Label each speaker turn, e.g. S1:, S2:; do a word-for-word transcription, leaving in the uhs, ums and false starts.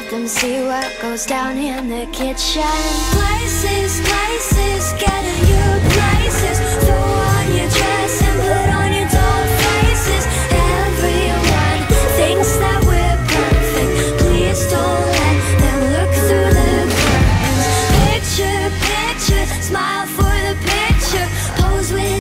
S1: let them see what goes down in the kitchen. Places, places, getting